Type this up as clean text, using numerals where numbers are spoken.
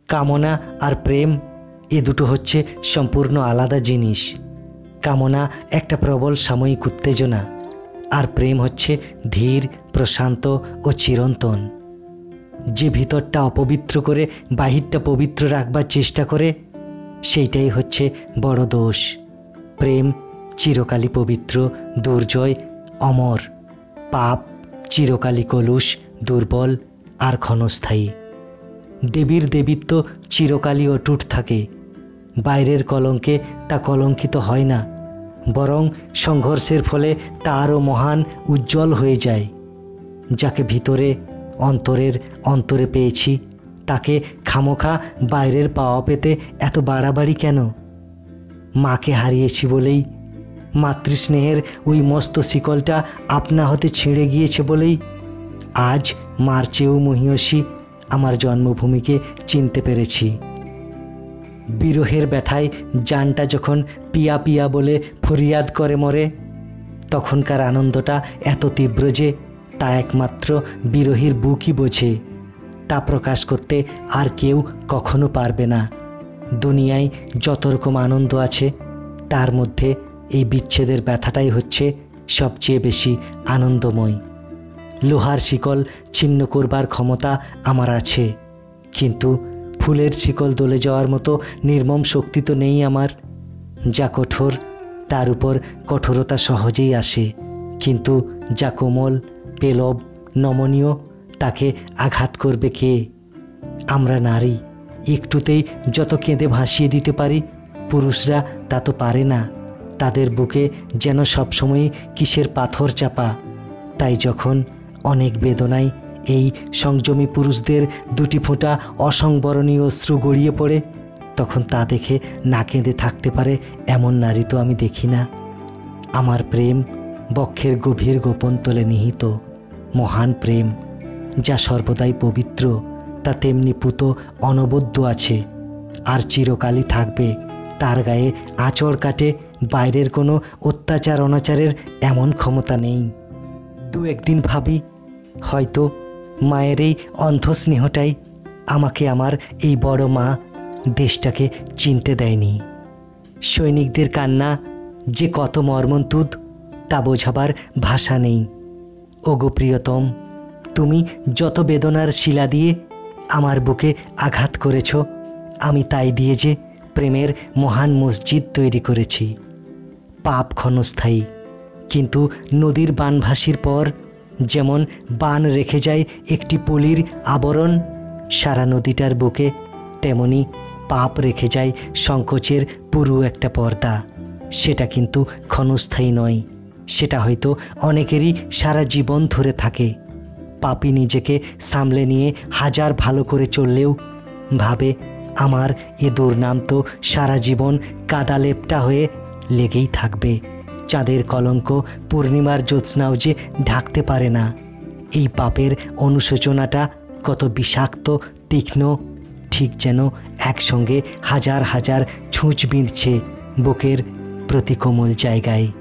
কামনা আর প্রেম এ দুটো হচ্ছে সম্পূর্ণ আলাদা জিনিস। কামনা একটা প্রবল সাময়িক উত্তেজনা, আর প্রেম হচ্ছে ধীর, প্রশান্ত ও চিরন্তন। যে ভিতরটা অপবিত্র করে বাহিরটা পবিত্র রাখবার চেষ্টা করে, সেইটাই হচ্ছে বড় দোষ। প্রেম চিরকালই পবিত্র, দুর্জয়, অমর। পাপ চিরকালই কলুষ, দুর্বল আর ক্ষণস্থায়ী। দেবীর দেবীত্ব চিরকালই অটুট থাকে। বাইরের কলঙ্কে তা কলঙ্কিত হয় না, বরং সংঘর্ষের ফলে তা আরও মহান, উজ্জ্বল হয়ে যায়। যাকে ভিতরে অন্তরে পেয়েছি, তাকে খামোখা বাইরের পাওয়া পেতে এত বাড়াবাড়ি কেন? মাকে হারিয়েছি বলেই, মাতৃস্নেহের ওই মস্ত শিকলটা আপনা হতে ছিঁড়ে গিয়েছে বলেই আজ মার চেয়েও মহিয়সী আমার জন্মভূমিকে চিনতে পেরেছি। বিরহের ব্যথায় জানটা যখন পিয়া পিয়া বলে ফরিয়াদ করে মরে, তখনকার আনন্দটা এত তীব্র যে তা একমাত্র বিরহীর বুকই বোঝে। তা প্রকাশ করতে আর কেউ কখনো পারবে না। দুনিয়ায় যত রকম আনন্দ আছে, তার মধ্যে এই বিচ্ছেদের ব্যথাটাই হচ্ছে সবচেয়ে বেশি আনন্দময়। লোহার শিকল ছিন্ন করবার ক্ষমতা আমার আছে, কিন্তু ফুলের শিকল দলে যাওয়ার মতো নির্মম শক্তি তো নেই আমার। যা কঠোর তার উপর কঠোরতা সহজেই আসে, কিন্তু যা কোমল, পেলব, নমনীয় তাকে আঘাত করবে কে? আমরা নারী, একটুতেই যত কেঁদে ভাসিয়ে দিতে পারি, পুরুষরা তা তো পারে না। তাদের বুকে যেন সবসময় কিসের পাথর চাপা। তাই যখন অনেক বেদনায় এই সংযমী পুরুষদের দুটি ফোঁটা অসংবরণীয় অশ্রু গড়িয়ে পড়ে, তখন তা দেখে না কেঁদে থাকতে পারে এমন নারী তো আমি দেখি না। আমার প্রেম বক্ষের গভীর গোপন তলে নিহিত মহান প্রেম, যা সর্বদাই পবিত্র, তা তেমনি পুত অনবদ্য আছে আর চিরকালই থাকবে। তার গায়ে আঁচড় কাটে বাইরের কোনো অত্যাচার অনাচারের এমন ক্ষমতা নেই। দু একদিন ভাবি, হয়তো মায়ের এই অন্ধ স্নেহটাই আমাকে আমার এই বড় মা দেশটাকে চিনতে দেয়নি। সৈনিকদের কান্না যে কত মর্মন্তুদ তা বোঝাবার ভাষা নেই। ওগো প্রিয়তম, তুমি যত বেদনার শিলা দিয়ে আমার বুকে আঘাত করেছ, আমি তাই দিয়ে যে প্রেমের মহান মসজিদ তৈরি করেছি। পাপ ক্ষণস্থায়ী, কিন্তু নদীর বানভাসির পর যেমন বান রেখে যায় একটি পলির আবরণ সারা নদীটার বুকে, তেমনি পাপ রেখে যায় সংকোচের পুরো একটা পর্দা। সেটা কিন্তু ক্ষণস্থায়ী নয়, সেটা হয়তো অনেকেরই সারা জীবন ধরে থাকে। পাপী নিজেকে সামলে নিয়ে হাজার ভালো করে চললেও ভাবে, আমার এ দুর্নাম তো সারা জীবন কাদা লেপটা হয়ে লেগেই থাকবে। চাঁদের কলঙ্ক পূর্ণিমার জ্যোৎস্নাও যে ঢাকতে পারে না। এই পাপের অনুশোচনাটা কত বিষাক্ত, তীক্ষ্ণ, ঠিক যেন একসঙ্গে হাজার হাজার ছুঁচ বিঁধছে বুকের প্রতি কোমল জায়গায়।